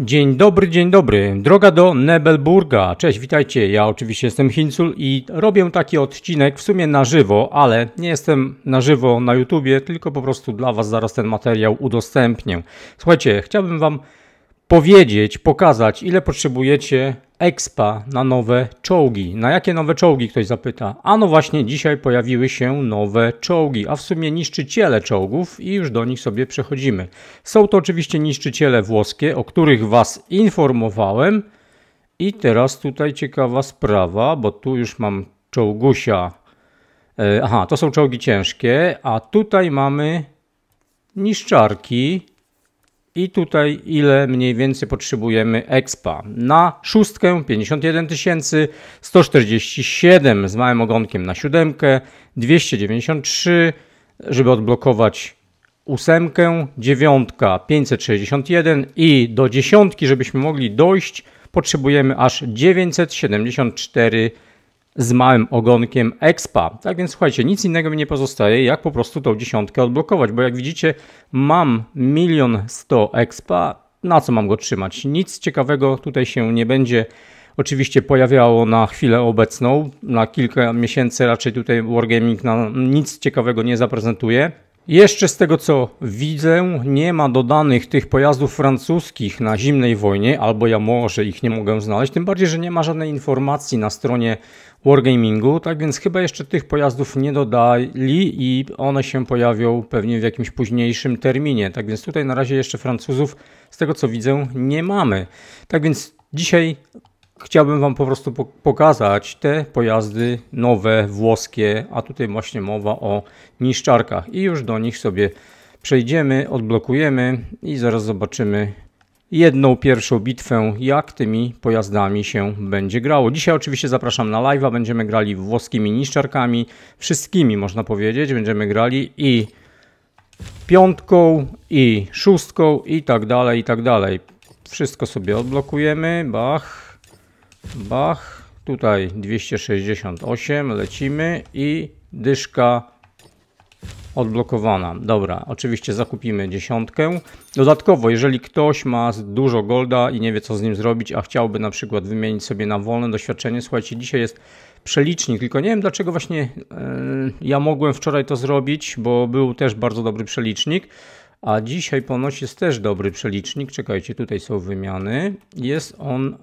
Dzień dobry, droga do Nebelburga. Cześć, witajcie, ja oczywiście jestem Hincul i robię taki odcinek w sumie na żywo, ale nie jestem na żywo na YouTubie, tylko po prostu dla was zaraz ten materiał udostępnię. Słuchajcie, chciałbym wam pokazać, ile potrzebujecie expa na nowe czołgi. Na jakie nowe czołgi, ktoś zapyta. A no właśnie, dzisiaj pojawiły się nowe czołgi, a w sumie niszczyciele czołgów i już do nich sobie przechodzimy. Są to oczywiście niszczyciele włoskie, o których was informowałem. I teraz tutaj ciekawa sprawa, bo tu już mam czołgusia. Aha, to są czołgi ciężkie, a tutaj mamy niszczarki. I tutaj ile mniej więcej potrzebujemy expa. Na szóstkę 51 147 z małym ogonkiem na siódemkę, 293, żeby odblokować ósemkę, dziewiątka 561 i do dziesiątki, żebyśmy mogli dojść, potrzebujemy aż 974 z małym ogonkiem expa. Tak więc słuchajcie, nic innego mi nie pozostaje, jak po prostu tą dziesiątkę odblokować, bo jak widzicie mam 1 100 000 expa, na co mam go trzymać? Nic ciekawego tutaj się nie będzie oczywiście pojawiało na chwilę obecną, na kilka miesięcy raczej tutaj Wargaming nic ciekawego nie zaprezentuje. Jeszcze z tego co widzę, nie ma dodanych tych pojazdów francuskich na zimnej wojnie, albo ja może ich nie mogę znaleźć, tym bardziej, że nie ma żadnej informacji na stronie Wargamingu, tak więc chyba jeszcze tych pojazdów nie dodali i one się pojawią pewnie w jakimś późniejszym terminie. Tak więc tutaj na razie jeszcze Francuzów, z tego co widzę, nie mamy. Tak więc dzisiaj chciałbym wam po prostu pokazać te pojazdy nowe, włoskie, a tutaj właśnie mowa o niszczarkach i już do nich sobie przejdziemy, odblokujemy i zaraz zobaczymy jedną pierwszą bitwę, jak tymi pojazdami się będzie grało. Dzisiaj oczywiście zapraszam na live'a, będziemy grali włoskimi niszczarkami, wszystkimi można powiedzieć, będziemy grali i piątką, i szóstką i tak dalej, i tak dalej. Wszystko sobie odblokujemy, bach. Bach, tutaj 268, lecimy i dyszka odblokowana. Dobra, oczywiście zakupimy dziesiątkę. Dodatkowo, jeżeli ktoś ma dużo golda i nie wie co z nim zrobić, a chciałby na przykład wymienić sobie na wolne doświadczenie, słuchajcie, dzisiaj jest przelicznik, tylko nie wiem dlaczego właśnie ja mogłem wczoraj to zrobić, bo był też bardzo dobry przelicznik. A dzisiaj ponoć jest też dobry przelicznik. Czekajcie, tutaj są wymiany. Jest on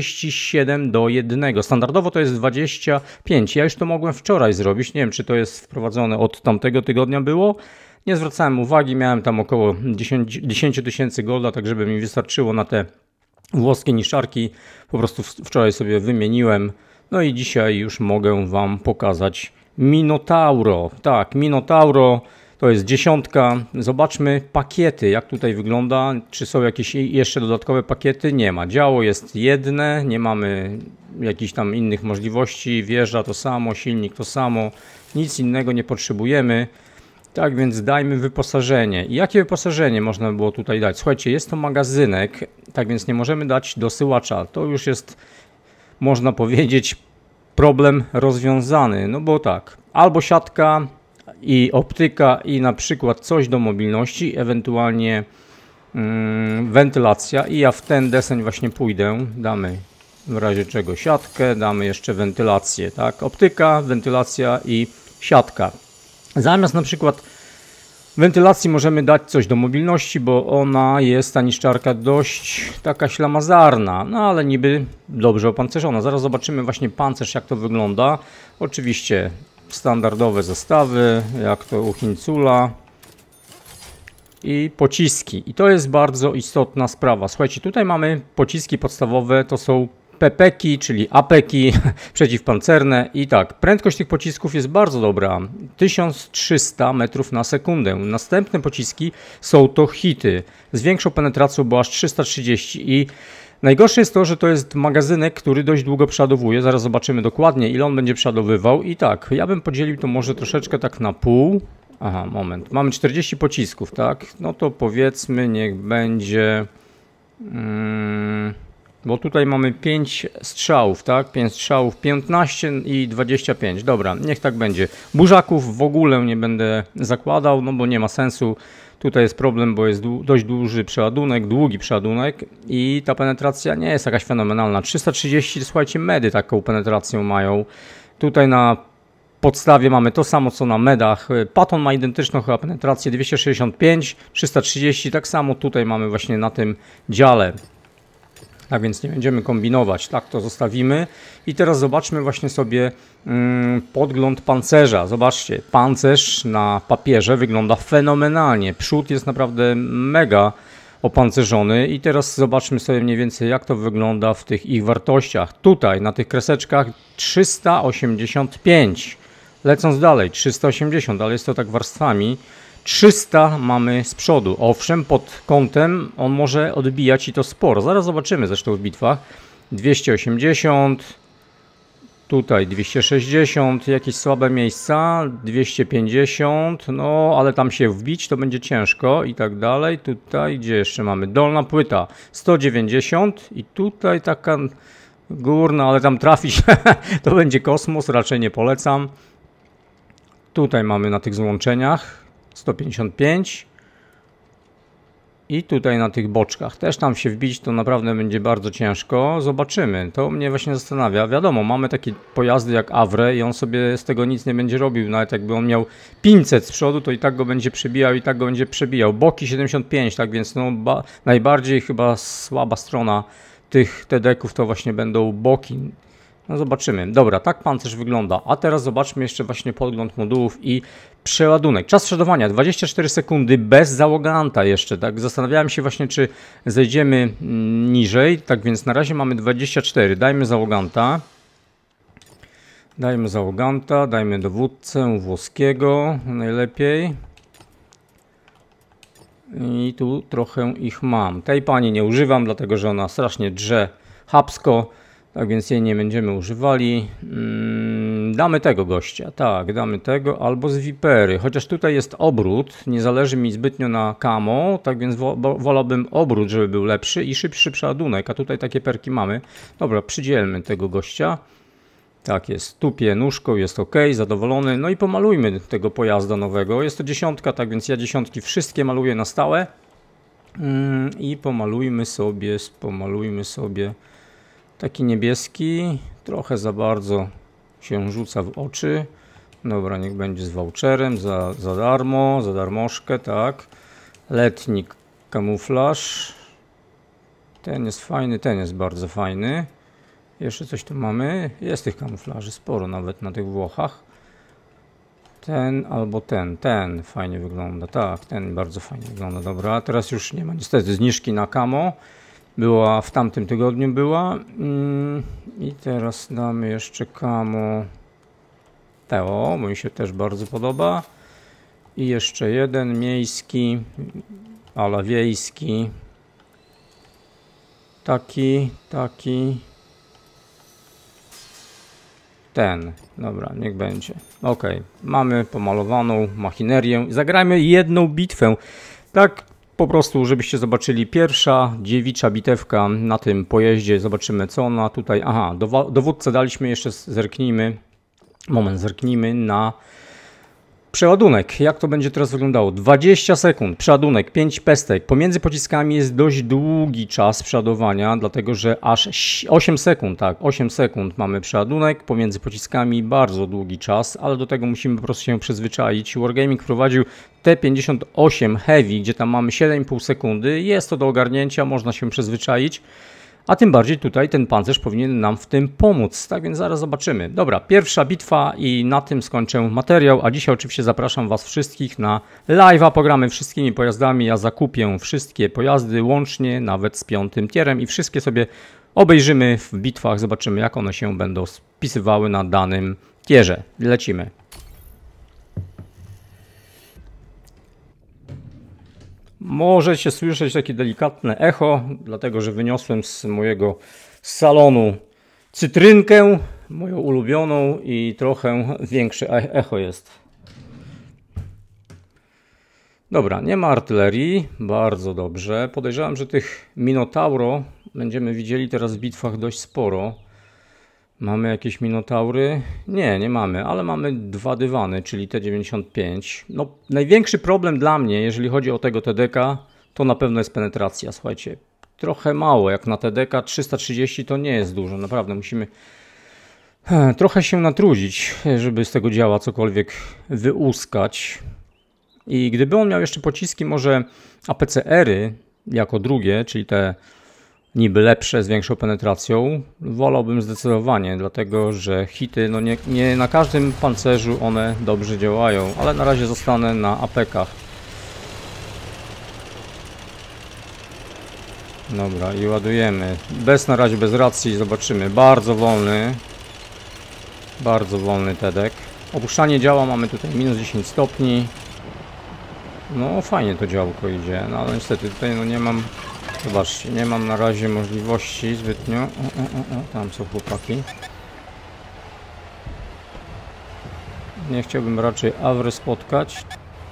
37:1. Standardowo to jest 25. Ja już to mogłem wczoraj zrobić. Nie wiem, czy to jest wprowadzone od tamtego tygodnia było. Nie zwracałem uwagi. Miałem tam około 10 000 golda, tak żeby mi wystarczyło na te włoskie niszczarki. Po prostu wczoraj sobie wymieniłem. No i dzisiaj już mogę wam pokazać Minotauro. Tak, Minotauro. To jest dziesiątka. Zobaczmy pakiety, jak tutaj wygląda. Czy są jakieś jeszcze dodatkowe pakiety? Nie ma. Działo jest jedne, nie mamy jakichś tam innych możliwości. Wieża to samo, silnik to samo. Nic innego nie potrzebujemy. Tak więc dajmy wyposażenie. I jakie wyposażenie można było tutaj dać? Słuchajcie, jest to magazynek, tak więc nie możemy dać dosyłacza. To już jest, można powiedzieć, problem rozwiązany. No bo tak, albo siatka i optyka i na przykład coś do mobilności, ewentualnie wentylacja i ja w ten deseń właśnie pójdę, damy w razie czego siatkę, damy jeszcze wentylację, tak, optyka, wentylacja i siatka. Zamiast na przykład wentylacji możemy dać coś do mobilności, bo ona jest, ta niszczarka, dość taka ślamazarna, no ale niby dobrze opancerzona. Zaraz zobaczymy właśnie pancerz, jak to wygląda. Oczywiście standardowe zestawy, jak to u Hincula i pociski. I to jest bardzo istotna sprawa. Słuchajcie, tutaj mamy pociski podstawowe, to są PPki, czyli APki przeciwpancerne i tak, prędkość tych pocisków jest bardzo dobra, 1300 metrów na sekundę. Następne pociski są to hity z większą penetracją, bo aż 330 i najgorsze jest to, że to jest magazynek, który dość długo przeładowuje. Zaraz zobaczymy dokładnie, ile on będzie przeładowywał. I tak, ja bym podzielił to może troszeczkę tak na pół. Aha, moment. Mamy 40 pocisków, tak? No to powiedzmy, niech będzie Bo tutaj mamy 5 strzałów, tak? 5 strzałów, 15 i 25. Dobra, niech tak będzie. Burzaków w ogóle nie będę zakładał, no bo nie ma sensu. Tutaj jest problem, bo jest dość duży przeładunek, długi przeładunek i ta penetracja nie jest jakaś fenomenalna. 330, słuchajcie, medy taką penetracją mają. Tutaj na podstawie mamy to samo co na medach. Patton ma identyczną chyba penetrację 265, 330, tak samo tutaj mamy właśnie na tym dziale. Tak więc nie będziemy kombinować, tak to zostawimy. I teraz zobaczmy właśnie sobie podgląd pancerza. Zobaczcie, pancerz na papierze wygląda fenomenalnie. Przód jest naprawdę mega opancerzony i teraz zobaczmy sobie mniej więcej jak to wygląda w tych ich wartościach. Tutaj na tych kreseczkach 385. Lecąc dalej 380, ale jest to tak warstwami. 300 mamy z przodu. Owszem, pod kątem on może odbijać i to sporo. Zaraz zobaczymy zresztą w bitwach. 280, tutaj 260, jakieś słabe miejsca, 250, no ale tam się wbić to będzie ciężko i tak dalej. Tutaj, gdzie jeszcze mamy? Dolna płyta 190 i tutaj taka górna, ale tam trafić to będzie kosmos, raczej nie polecam. Tutaj mamy na tych złączeniach 155 i tutaj na tych boczkach też tam się wbić to naprawdę będzie bardzo ciężko. Zobaczymy, to mnie właśnie zastanawia. Wiadomo, mamy takie pojazdy jak Avre i on sobie z tego nic nie będzie robił. Nawet jakby on miał 500 z przodu, to i tak go będzie przebijał, i tak go będzie przebijał. Boki 75, tak więc no, najbardziej chyba słaba strona tych TD-ków to właśnie będą boki. No zobaczymy. Dobra, tak pancerz wygląda. A teraz zobaczmy jeszcze właśnie podgląd modułów i przeładunek. Czas przeładowania 24 sekundy bez załoganta jeszcze. Tak, zastanawiałem się właśnie, czy zejdziemy niżej. Tak więc na razie mamy 24. Dajmy załoganta. Dajmy załoganta, dajmy dowódcę włoskiego najlepiej. I tu trochę ich mam. Tej pani nie używam, dlatego że ona strasznie drze chamsko. Tak więc jej nie będziemy używali. Damy tego gościa. Tak, damy tego albo z Vipery. Chociaż tutaj jest obrót. Nie zależy mi zbytnio na camo. Tak więc wolałbym obrót, żeby był lepszy i szybszy przeładunek. A tutaj takie perki mamy. Dobra, przydzielmy tego gościa. Tak jest. Tupie nóżką, jest ok, zadowolony. No i pomalujmy tego pojazda nowego. Jest to 10, tak więc ja 10 wszystkie maluję na stałe. I pomalujmy sobie taki niebieski, trochę za bardzo się rzuca w oczy. Dobra, niech będzie z voucherem, za darmo, za darmożkę, tak. Letni kamuflaż. Ten jest fajny, ten jest bardzo fajny. Jeszcze coś tu mamy. Jest tych kamuflaży sporo nawet na tych Włochach. Ten albo ten fajnie wygląda, tak, ten bardzo fajnie wygląda. Dobra, teraz już nie ma niestety zniżki na camo. Była w tamtym tygodniu była. I teraz damy jeszcze camo Teo, bo mi się też bardzo podoba. I jeszcze jeden miejski, ala wiejski. Taki. Ten. Dobra, niech będzie. Ok, mamy pomalowaną machinerię. Zagrajmy jedną bitwę. Tak po prostu, żebyście zobaczyli, pierwsza dziewicza bitewka na tym pojeździe. Zobaczymy, co ona tutaj... Aha, dowódcę daliśmy, jeszcze zerknijmy. Moment, zerknijmy na przeładunek. Jak to będzie teraz wyglądało? 20 sekund, przeładunek, 5 pestek. Pomiędzy pociskami jest dość długi czas przeładowania, dlatego że aż 8 sekund, tak, 8 sekund mamy przeładunek. Pomiędzy pociskami bardzo długi czas, ale do tego musimy po prostu się przyzwyczaić. Wargaming wprowadził T58 Heavy, gdzie tam mamy 7,5 sekundy. Jest to do ogarnięcia, można się przyzwyczaić. A tym bardziej tutaj ten pancerz powinien nam w tym pomóc. Tak więc zaraz zobaczymy. Dobra, pierwsza bitwa i na tym skończę materiał. A dzisiaj oczywiście zapraszam Was wszystkich na live'a. Pogramy wszystkimi pojazdami. Ja zakupię wszystkie pojazdy łącznie, nawet z 5. tierem i wszystkie sobie obejrzymy w bitwach. Zobaczymy, jak one się będą spisywały na danym tierze. Lecimy. Możecie słyszeć takie delikatne echo, dlatego że wyniosłem z mojego salonu cytrynkę, moją ulubioną i trochę większe echo jest. Dobra, nie ma artylerii, bardzo dobrze. Podejrzewam, że tych Minotauro będziemy widzieli teraz w bitwach dość sporo. Mamy jakieś minotaury? Nie, nie mamy, ale mamy 2 dywany, czyli T95. No, największy problem dla mnie, jeżeli chodzi o tego TDK, to na pewno jest penetracja. Słuchajcie, trochę mało, jak na TDK 330 to nie jest dużo, naprawdę musimy trochę się natrudzić, żeby z tego działa cokolwiek wyłuskać. I gdyby on miał jeszcze pociski może APCR-y jako drugie, czyli te niby lepsze, z większą penetracją, wolałbym zdecydowanie, dlatego że hity, no nie na każdym pancerzu one dobrze działają, ale na razie zostanę na APK-ach. Dobra, i ładujemy. Na razie bez racji, zobaczymy. Bardzo wolny TDK. Opuszczanie działa, mamy tutaj minus 10 stopni. No fajnie to działko idzie, no ale niestety tutaj no nie mam, zobaczcie, nie mam na razie możliwości zbytnio. Tam są chłopaki. Nie chciałbym raczej Awry spotkać.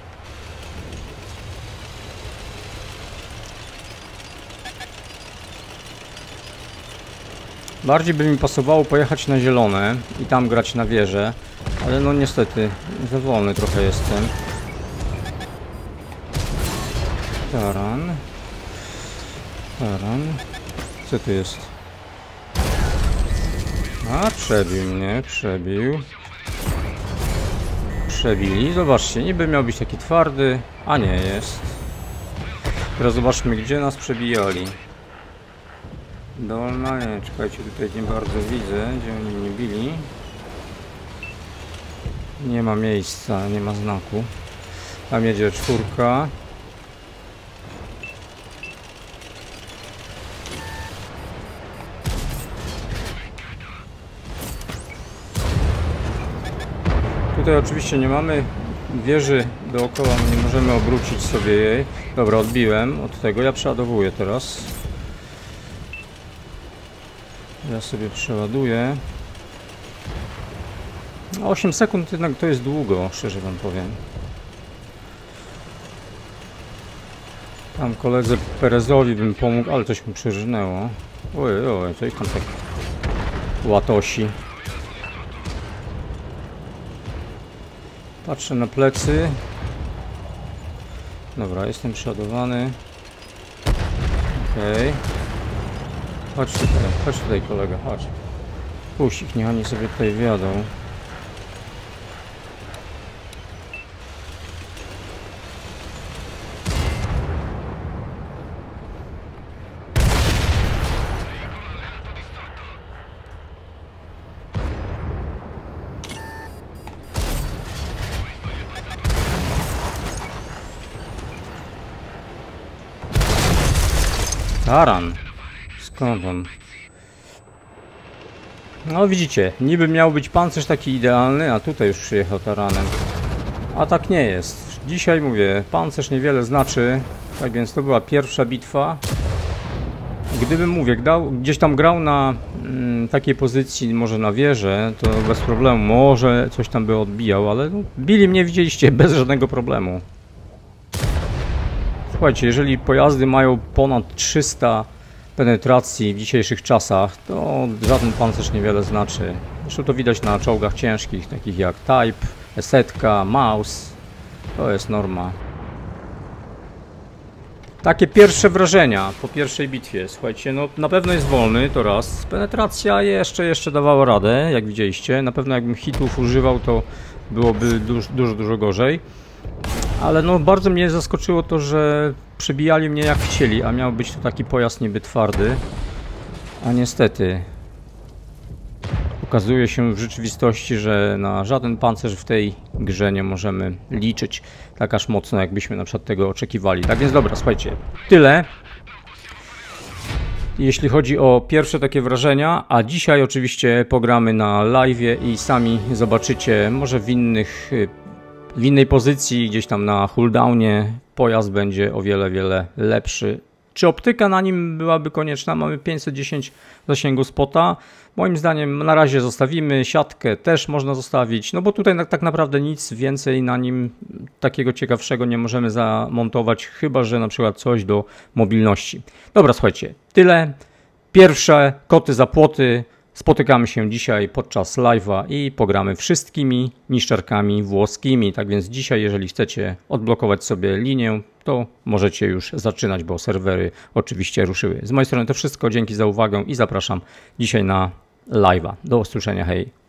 Bardziej by mi pasowało pojechać na zielone i tam grać na wieżę, ale no niestety za wolny trochę jestem. Taran. Co tu jest? A, przebił mnie, Przebili, zobaczcie, niby miał być taki twardy, a nie jest. Teraz zobaczmy, gdzie nas przebijali. Dolna, nie, czekajcie, tutaj nie bardzo widzę, gdzie oni mnie bili. Nie ma miejsca, nie ma znaku. Tam jedzie 4. Tutaj oczywiście nie mamy wieży dookoła, nie możemy obrócić sobie jej. Dobra, odbiłem od tego, ja przeładowuję teraz. Ja sobie przeładuję. 8 sekund jednak to jest długo, szczerze wam powiem. Tam koledze Perezowi bym pomógł, ale coś mi przyrżnęło. Oj, coś tam tak łatosi. Patrzę na plecy. Dobra, jestem przeładowany. Okej. Chodź tutaj kolega, chodź. Puść ich, niech oni sobie tutaj wjadą. Taran. Skąd on? No widzicie, niby miał być pancerz taki idealny, a tutaj już przyjechał taranem. A tak nie jest. Dzisiaj mówię, pancerz niewiele znaczy, tak więc to była pierwsza bitwa. Gdybym, mówię, gdzieś tam grał na takiej pozycji, może na wieżę, to bez problemu, może coś tam by odbijał, ale no, bili mnie, widzieliście, bez żadnego problemu. Słuchajcie, jeżeli pojazdy mają ponad 300 penetracji w dzisiejszych czasach, to żaden pancerz niewiele znaczy. Zresztą to widać na czołgach ciężkich, takich jak Type, Esetka, Maus. To jest norma. Takie pierwsze wrażenia po pierwszej bitwie. Słuchajcie, no na pewno jest wolny, to raz. Penetracja jeszcze dawała radę, jak widzieliście. Na pewno jakbym hitów używał, to byłoby dużo gorzej. Ale no bardzo mnie zaskoczyło to, że przebijali mnie jak chcieli, a miał być to taki pojazd niby twardy. A niestety okazuje się w rzeczywistości, że na żaden pancerz w tej grze nie możemy liczyć tak aż mocno, jakbyśmy na przykład tego oczekiwali. Tak więc dobra, słuchajcie, tyle jeśli chodzi o pierwsze takie wrażenia, a dzisiaj oczywiście pogramy na live'ie i sami zobaczycie, może w innej pozycji, gdzieś tam na cooldownie pojazd będzie o wiele lepszy. Czy optyka na nim byłaby konieczna? Mamy 510 zasięgu spota. Moim zdaniem na razie zostawimy. Siatkę też można zostawić, no bo tutaj tak naprawdę nic więcej na nim takiego ciekawszego nie możemy zamontować, chyba że na przykład coś do mobilności. Dobra, słuchajcie, tyle. pierwsze koty za płoty. Spotykamy się dzisiaj podczas live'a i pogramy wszystkimi niszczarkami włoskimi. Tak więc dzisiaj, jeżeli chcecie odblokować sobie linię, to możecie już zaczynać, bo serwery oczywiście ruszyły. Z mojej strony to wszystko. Dzięki za uwagę i zapraszam dzisiaj na live'a. Do usłyszenia. Hej.